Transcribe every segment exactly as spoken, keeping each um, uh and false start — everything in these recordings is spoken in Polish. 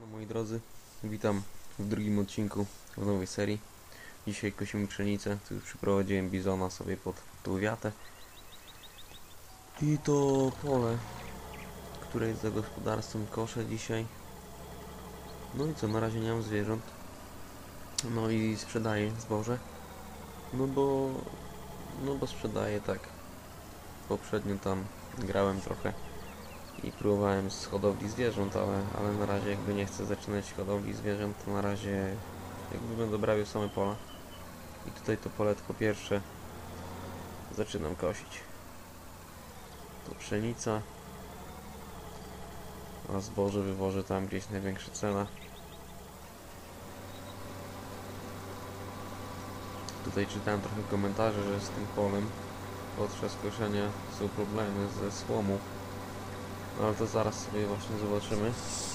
Moi drodzy, witam w drugim odcinku w nowej serii. Dzisiaj kosimy pszenicę, tu już przyprowadziłem bizona sobie pod tą wiatę. I to pole, które jest za gospodarstwem, koszę dzisiaj. No i co, na razie nie mam zwierząt. No i sprzedaję zboże. No bo, no bo sprzedaję tak. Poprzednio tam grałem trochę i próbowałem z hodowli zwierząt, ale, ale na razie jakby nie chcę zaczynać hodowli zwierząt, to na razie jakby będę brawił same pola. I tutaj to poletko pierwsze zaczynam kosić. To pszenica, a zboże wywożę tam gdzieś największa cena. Tutaj czytałem trochę komentarzy, że z tym polem podczas koszenia są problemy ze słomą. No ale to zaraz sobie właśnie zobaczymy.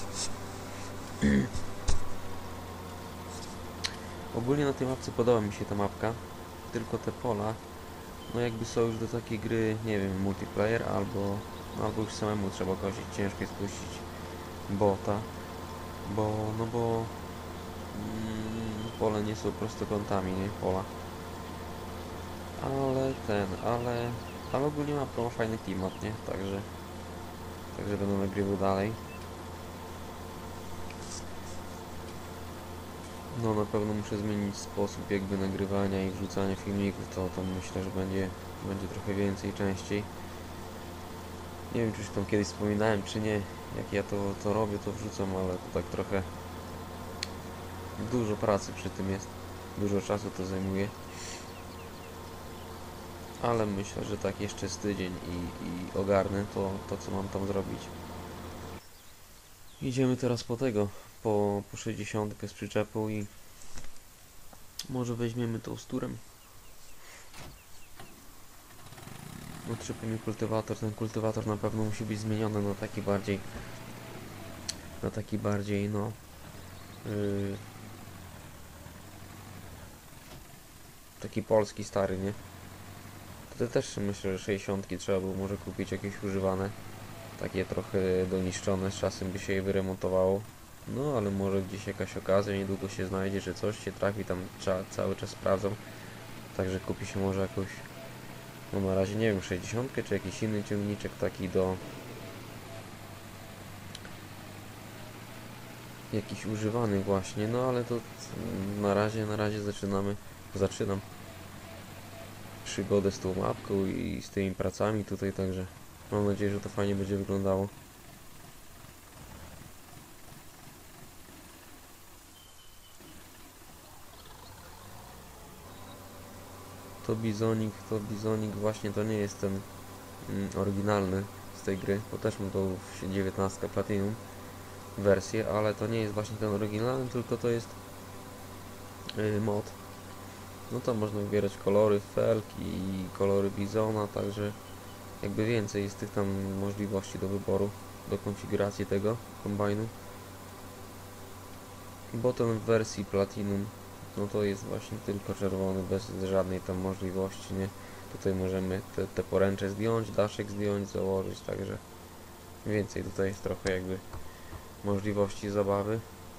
Ogólnie na tej mapce podoba mi się ta mapka, tylko te pola no jakby są już do takiej gry, nie wiem, multiplayer albo, albo już samemu trzeba kosić, ciężko jest puścić bota, bo, no bo mm, pole nie są prostokątami, nie, pola. Ale ten, ale, ale ogólnie mapka ma fajny klimat, nie, także, także będę nagrywał dalej. No na pewno muszę zmienić sposób jakby nagrywania i wrzucania filmików, to, to myślę, że będzie, będzie trochę więcej, częściej. Nie wiem, czy już tam kiedyś wspominałem, czy nie, jak ja to, to robię, to wrzucam, ale to tak trochę dużo pracy przy tym jest, dużo czasu to zajmuje. Ale myślę, że tak jeszcze z tydzień i, i ogarnę to, to, co mam tam zrobić. Idziemy teraz po tego, po, po sześćdziesiątkę z przyczepą i może weźmiemy tą z turem. Otrzypie mi kultywator, ten kultywator na pewno musi być zmieniony na taki bardziej, na taki bardziej, no, yy, taki polski, stary, nie? Tutaj też myślę, że sześćdziesiątki trzeba było może kupić jakieś używane, takie trochę doniszczone, z czasem by się je wyremontowało. No, ale może gdzieś jakaś okazja, niedługo się znajdzie, że coś się trafi, tam trzeba, cały czas sprawdzam. Także kupi się może jakąś, no na razie nie wiem, sześćdziesiątkę czy jakiś inny ciągniczek taki do jakiś używany właśnie, no ale to na razie, na razie zaczynamy, zaczynam przygodę z tą mapką i z tymi pracami tutaj, także mam nadzieję, że to fajnie będzie wyglądało. To bizonik, to bizonik właśnie to nie jest ten mm, oryginalny z tej gry, bo też mam tą dziewiętnastkę Platinum wersję, ale to nie jest właśnie ten oryginalny, tylko to jest yy, mod. No to można wybierać kolory felki i kolory bizona, także jakby więcej jest tych tam możliwości do wyboru, do konfiguracji tego kombajnu. Bo ten w wersji Platinum, no to jest właśnie tylko czerwony, bez żadnej tam możliwości, nie? Tutaj możemy te, te poręcze zdjąć, daszek zdjąć, założyć, także więcej tutaj jest trochę jakby możliwości zabawy.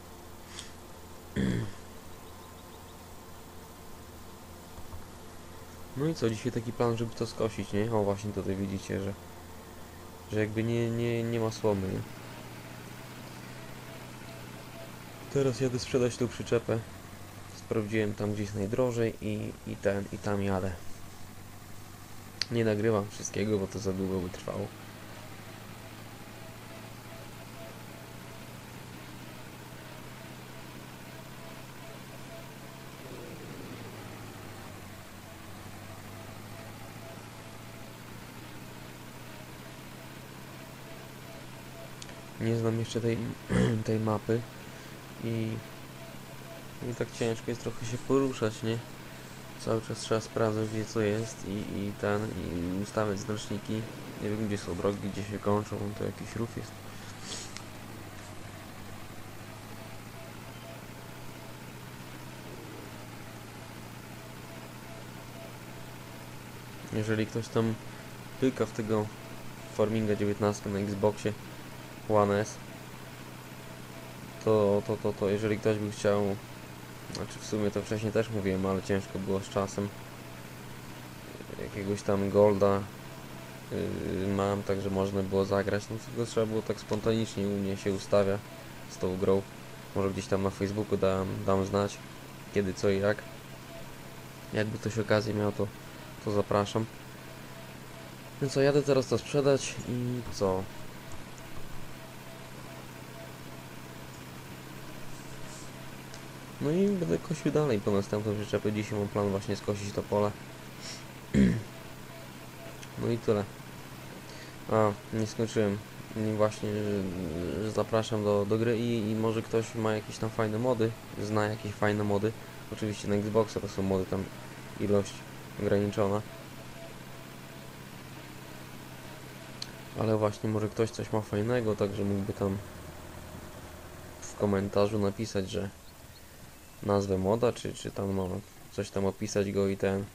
No i co, dzisiaj taki plan, żeby to skosić, nie? O, właśnie tutaj widzicie, że że jakby nie, nie, nie ma słomy, nie? Teraz jadę sprzedać tą przyczepę. Sprawdziłem tam gdzieś najdrożej i, i ten, i tam jadę. Nie nagrywam wszystkiego, bo to za długo by trwało. Nie znam jeszcze tej, tej mapy i, i tak ciężko jest trochę się poruszać, nie? Cały czas trzeba sprawdzać, gdzie co jest i, i ten, i ustawiać znaczniki. Nie wiem, gdzie są drogi, gdzie się kończą, to jakiś rów jest. Jeżeli ktoś tam pyka w tego Farminga dziewiętnaście na Xboxie One S, to, to, to, to jeżeli ktoś by chciał, znaczy w sumie to wcześniej też mówiłem, ale ciężko było z czasem, jakiegoś tam golda yy, mam, także można było zagrać, no tylko trzeba było tak spontanicznie, u mnie się ustawia z tą grą. Może gdzieś tam na Facebooku dam, dam znać, kiedy, co i jak. Jakby ktoś okazję miał, to, to zapraszam. Więc co, jadę teraz to sprzedać i co? No i będę kosił dalej po następną przyczepę. Dzisiaj mam plan właśnie skosić to pole. No i tyle. A, nie skończyłem. I właśnie, że, że zapraszam do, do gry i, i może ktoś ma jakieś tam fajne mody, zna jakieś fajne mody. Oczywiście na Xboxa to są mody, tam ilość ograniczona. Ale właśnie może ktoś coś ma fajnego, także mógłby tam w komentarzu napisać, że nazwę moda, czy, czy tam no, coś tam opisać go i ten.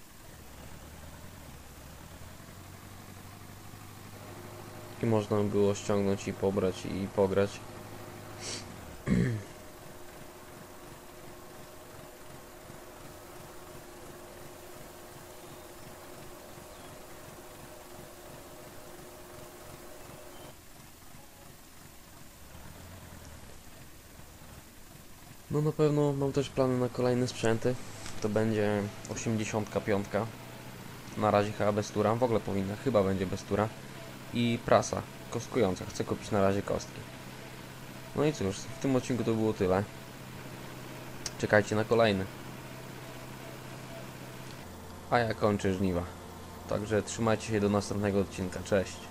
I można było ściągnąć i pobrać i pograć. No na pewno mam też plany na kolejne sprzęty. To będzie osiemdziesiąt pięć. Na razie chyba bez tura. W ogóle powinna, chyba będzie bez tura. I prasa kostkująca. Chcę kupić na razie kostki. No i cóż, w tym odcinku to było tyle. Czekajcie na kolejny. A ja kończę żniwa. Także trzymajcie się do następnego odcinka. Cześć.